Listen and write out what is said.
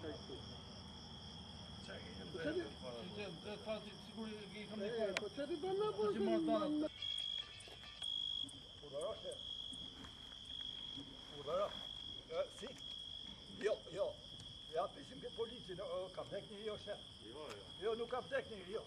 Potrei balla bozulma. Sì, io bizim che poliție, cap tecnic eu așa. Eu nu cap tecnic, eu.